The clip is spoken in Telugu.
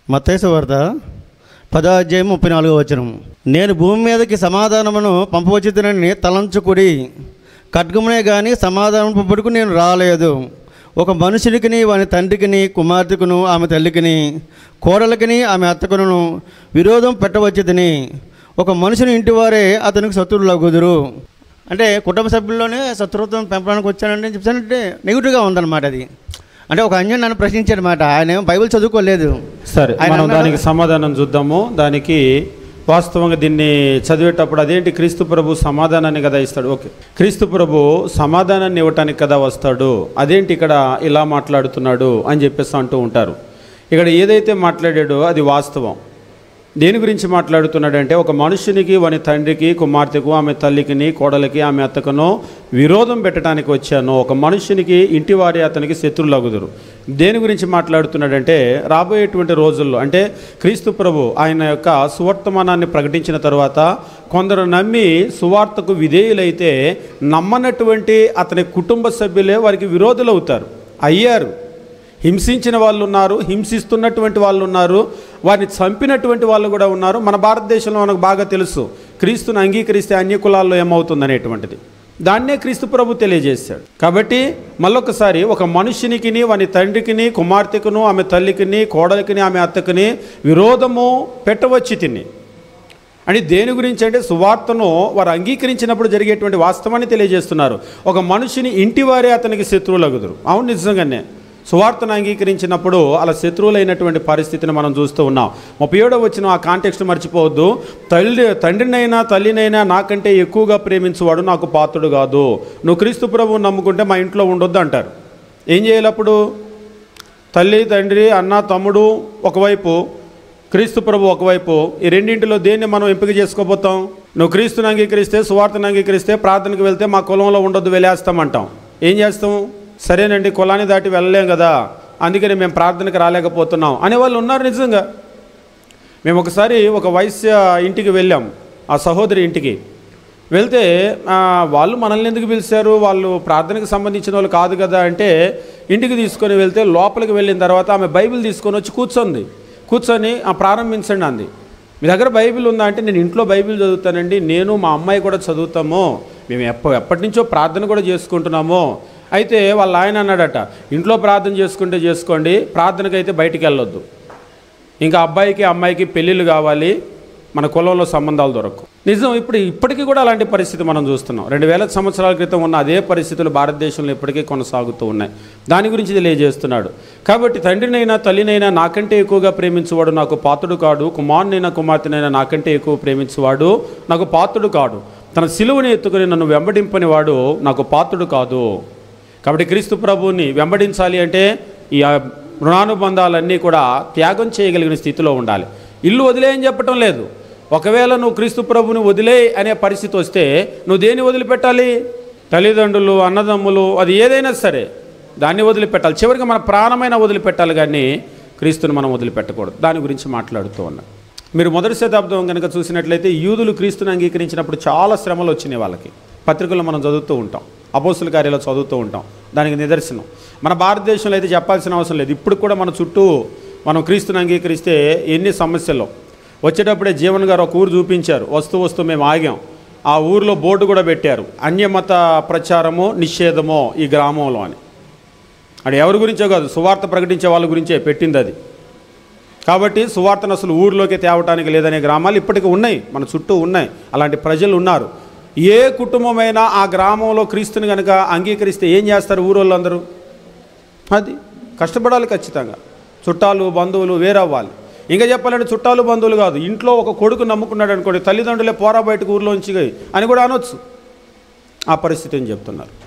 మత్తయి సువార్త 10:34. నేను భూమి మీదకి సమాధానమును పంపవచ్చునని తలంచుకుడి, ఖడ్గమునే కానీ సమాధానం పంపుటకు నేను రాలేదు. ఒక మనుషునికిని వాని తండ్రికిని కుమార్తెకును ఆమె తల్లికిని కోడలికిని ఆమె అత్తకును విరోధం పెట్టవచ్చుదని. ఒక మనుషుని ఇంటివారే అతనికి శత్రువులగుదురు. అంటే కుటుంబ సభ్యుల్లోనే శత్రుత్వం పెంపడానికి వచ్చానంటే చెప్తానంటే నెగిటివ్గా ఉందన్నమాట. అది అంటే ఒక అన్యుడు నన్ను ప్రశ్నించాడు మాట. ఆయన బైబిల్ చదువుకోలేదు. సరే, మనం దానికి సమాధానం చూద్దాము. దానికి వాస్తవంగా దీన్ని చదివేటప్పుడు అదేంటి, క్రీస్తు ప్రభు సమాధానాన్ని కదా ఇస్తాడు. ఓకే, క్రీస్తు ప్రభు సమాధానాన్ని ఇవ్వటానికి కదా వస్తాడు, అదేంటి ఇక్కడ ఇలా మాట్లాడుతున్నాడు అని చెప్పేసి అంటూ ఉంటారు. ఇక్కడ ఏదైతే మాట్లాడాడో అది వాస్తవం. దేని గురించి మాట్లాడుతున్నాడంటే, ఒక మనుషునికి వాని తండ్రికి కుమార్తెకు ఆమె తల్లికిని కోడలికి ఆమె అత్తకును విరోధం పెట్టడానికి వచ్చాను. ఒక మనుషునికి ఇంటి వారి అతనికి శత్రువులగుదురు. దేని గురించి మాట్లాడుతున్నాడంటే, రాబోయేటువంటి రోజుల్లో అంటే క్రీస్తు ప్రభు ఆయన యొక్క సువర్తమానాన్ని ప్రకటించిన తర్వాత కొందరు నమ్మి సువార్తకు విధేయులైతే నమ్మనటువంటి అతని కుటుంబ సభ్యులే వారికి విరోధులు అవుతారు, అయ్యారు. హింసించిన వాళ్ళు ఉన్నారు, హింసిస్తున్నటువంటి వాళ్ళు ఉన్నారు, వారిని చంపినటువంటి వాళ్ళు కూడా ఉన్నారు. మన భారతదేశంలో మనకు బాగా తెలుసు, క్రీస్తుని అంగీకరిస్తే అన్య కులాల్లో ఏమవుతుంది అనేటువంటిది. దాన్నే క్రీస్తు ప్రభు తెలియజేశాడు. కాబట్టి మళ్ళొకసారి, ఒక మనుషునికిని వాని తండ్రికిని కుమార్తెకును ఆమె తల్లికిని కోడలికిని ఆమె అత్తకిని విరోధము పెట్టవచ్చి తిని అని దేని గురించి అంటే, సువార్తను వారు అంగీకరించినప్పుడు జరిగేటువంటి వాస్తవాన్ని తెలియజేస్తున్నారు. ఒక మనిషిని ఇంటి వారే అతనికి శత్రువులగుదురు. అవును, నిజంగానే సువార్తను అంగీకరించినప్పుడు అలా శత్రువులైనటువంటి పరిస్థితిని మనం చూస్తూ ఉన్నాం. 37వ వచనం ఆ కాంటెక్స్ట్ మర్చిపోవద్దు. తండ్రినైనా తల్లినైనా నాకంటే ఎక్కువగా ప్రేమించువాడు నాకు పాత్రుడు కాదు. నువ్వు క్రీస్తు ప్రభువుని నమ్ముకుంటే మా ఇంట్లో ఉండొద్దు అంటారు. ఏం చేయాలి అప్పుడు? తల్లి తండ్రి అన్న తమ్ముడు ఒకవైపు, క్రీస్తు ప్రభు ఒకవైపు. ఈ రెండింటిలో దేన్ని మనం ఎంపిక చేసుకోబోతాం? నువ్వు క్రీస్తుని అంగీకరిస్తే, సువార్తను అంగీకరిస్తే, ప్రార్థనకు వెళ్తే మా కులంలో ఉండొద్దు, వెళ్ళేస్తామంటాం. ఏం చేస్తాం? సరేనండి, కులాన్ని దాటి వెళ్ళలేం కదా, అందుకని మేము ప్రార్థనకు రాలేకపోతున్నాం అనేవాళ్ళు ఉన్నారు. నిజంగా మేము ఒకసారి ఒక వైశ్య ఇంటికి వెళ్ళాం, ఆ సహోదరి ఇంటికి వెళ్తే వాళ్ళు మనల్ని ఎందుకు పిలిచారు, వాళ్ళు ప్రార్థనకు సంబంధించిన వాళ్ళు కాదు కదా అంటే, ఇంటికి తీసుకొని వెళ్తే లోపలికి వెళ్ళిన తర్వాత ఆమె బైబిల్ తీసుకొని వచ్చి కూర్చొని ప్రారంభించండి అంది. మీ దగ్గర బైబిల్ ఉందా అంటే, నేను ఇంట్లో బైబిల్ చదువుతానండి, నేను మా అమ్మాయి కూడా చదువుతాము, మేము ఎప్పటి నుంచో ప్రార్థన కూడా చేసుకుంటున్నాము. అయితే వాళ్ళ ఆయన అన్నాడట, ఇంట్లో ప్రార్థన చేసుకుంటే చేసుకోండి, ప్రార్థనకైతే బయటికి వెళ్ళొద్దు. ఇంకా అబ్బాయికి అమ్మాయికి పెళ్ళిళ్ళు కావాలి, మన కులంలో సంబంధాలు దొరకవు. నిజం, ఇప్పటికీ కూడా అలాంటి పరిస్థితి మనం చూస్తున్నాం. 2000 సంవత్సరాల క్రితం ఉన్న అదే పరిస్థితులు భారతదేశంలో ఇప్పటికీ కొనసాగుతూ ఉన్నాయి. దాని గురించి తెలియజేస్తున్నాడు. కాబట్టి తండ్రినైనా తల్లినైనా నాకంటే ఎక్కువగా ప్రేమించువాడు నాకు పాత్రుడు కాడు, కుమారునైనా కుమార్తెనైనా నాకంటే ఎక్కువ ప్రేమించువాడు నాకు పాత్రుడు కాడు, తన సిలువని ఎత్తుకుని నన్ను వెంబడింపని వాడు నాకు పాత్రుడు కాదు. కాబట్టి క్రీస్తు ప్రభువుని వెంబడించాలి అంటే ఈ రుణానుబంధాలన్నీ కూడా త్యాగం చేయగలిగిన స్థితిలో ఉండాలి. ఇల్లు వదిలేయని చెప్పటం లేదు. ఒకవేళ నువ్వు క్రీస్తు ప్రభువుని వదిలే అనే పరిస్థితి వస్తే నువ్వు దేన్ని వదిలిపెట్టాలి? తల్లిదండ్రులు, అన్నదమ్ములు, అది ఏదైనా సరే దాన్ని వదిలిపెట్టాలి. చివరికి మన ప్రాణమైన వదిలిపెట్టాలి, కానీ క్రీస్తుని మనం వదిలిపెట్టకూడదు. దాని గురించి మాట్లాడుతూ ఉన్నాం. మీరు 1వ శతాబ్దం కనుక చూసినట్లయితే యూదులు క్రీస్తుని అంగీకరించినప్పుడు చాలా శ్రమలు వచ్చినాయి వాళ్ళకి. పత్రికల్లో మనం చదువుతూ ఉంటాం, అపోస్తుల కార్యాలు చదువుతూ ఉంటాం. దానికి నిదర్శనం మన భారతదేశంలో అయితే చెప్పాల్సిన అవసరం లేదు. ఇప్పుడు కూడా మన చుట్టూ మనం క్రీస్తుని అంగీకరిస్తే ఎన్ని సమస్యలు. వచ్చేటప్పుడే జీవన్ గారు ఒక ఊరు చూపించారు, వస్తూ మేము ఆగాం. ఆ ఊరిలో బోర్డు కూడా పెట్టారు, అన్యమత ప్రచారమో నిషేధమో ఈ గ్రామంలో అని. అది ఎవరి గురించో కాదు, సువార్త ప్రకటించే వాళ్ళ గురించే పెట్టింది అది. కాబట్టి సువార్తను అసలు ఊరిలోకి తేవటానికి లేదనే గ్రామాలు ఇప్పటికీ ఉన్నాయి, మన చుట్టూ ఉన్నాయి. అలాంటి ప్రజలు ఉన్నారు. ఏ కుటుంబమైనా ఆ గ్రామంలో క్రీస్తుని కనుక అంగీకరిస్తే ఏం చేస్తారు ఊరోళ్ళందరూ? అది కష్టపడాలి ఖచ్చితంగా. చుట్టాలు బంధువులు వేరవ్వాలి. ఇంకా చెప్పాలంటే చుట్టాలు బంధువులు కాదు, ఇంట్లో ఒక కొడుకు నమ్ముకున్నాడు అనుకోండి, తల్లిదండ్రులే పోరా బయటకు ఊర్లోంచి అని కూడా అనొచ్చు. ఆ పరిస్థితి అని చెప్తున్నారు.